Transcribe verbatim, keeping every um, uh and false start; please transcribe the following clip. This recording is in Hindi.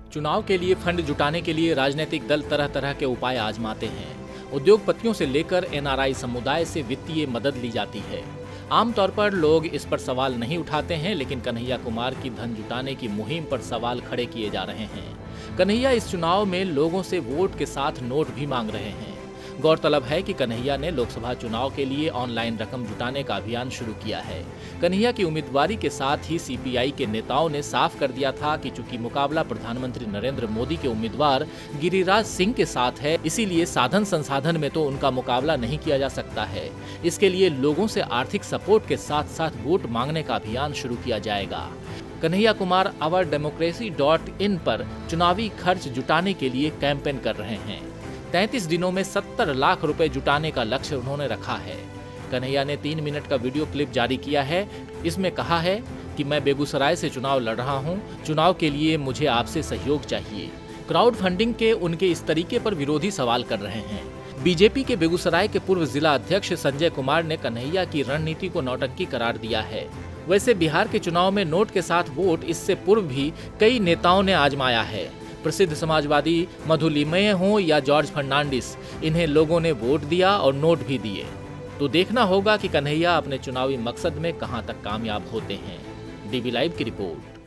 चुनाव के लिए फंड जुटाने के लिए राजनीतिक दल तरह तरह के उपाय आजमाते हैं। उद्योगपतियों से लेकर एनआरआई समुदाय से वित्तीय मदद ली जाती है। आमतौर पर लोग इस पर सवाल नहीं उठाते हैं, लेकिन कन्हैया कुमार की धन जुटाने की मुहिम पर सवाल खड़े किए जा रहे हैं। कन्हैया इस चुनाव में लोगों से वोट के साथ नोट भी मांग रहे हैं। गौरतलब है कि कन्हैया ने लोकसभा चुनाव के लिए ऑनलाइन रकम जुटाने का अभियान शुरू किया है। कन्हैया की उम्मीदवारी के साथ ही सीपीआई के नेताओं ने साफ कर दिया था कि चूंकि मुकाबला प्रधानमंत्री नरेंद्र मोदी के उम्मीदवार गिरिराज सिंह के साथ है, इसीलिए साधन संसाधन में तो उनका मुकाबला नहीं किया जा सकता है। इसके लिए लोगों से आर्थिक सपोर्ट के साथ साथ वोट मांगने का अभियान शुरू किया जाएगा। Kanhaiya Kumar our democracy dot in पर चुनावी खर्च जुटाने के लिए कैंपेन कर रहे हैं। तैंतीस दिनों में सत्तर लाख रुपए जुटाने का लक्ष्य उन्होंने रखा है। कन्हैया ने तीन मिनट का वीडियो क्लिप जारी किया है। इसमें कहा है कि मैं बेगूसराय से चुनाव लड़ रहा हूं, चुनाव के लिए मुझे आपसे सहयोग चाहिए। क्राउड फंडिंग के उनके इस तरीके पर विरोधी सवाल कर रहे हैं। बीजेपी के बेगूसराय के पूर्व जिला अध्यक्ष संजय कुमार ने कन्हैया की रणनीति को नौटंकी करार दिया है। वैसे बिहार के चुनाव में नोट के साथ वोट इससे पूर्व भी कई नेताओं ने आजमाया है। प्रसिद्ध समाजवादी मधुलिमय हों या जॉर्ज फर्नांडिस, इन्हें लोगों ने वोट दिया और नोट भी दिए। तो देखना होगा कि कन्हैया अपने चुनावी मकसद में कहां तक कामयाब होते हैं। डीबी लाइव की रिपोर्ट।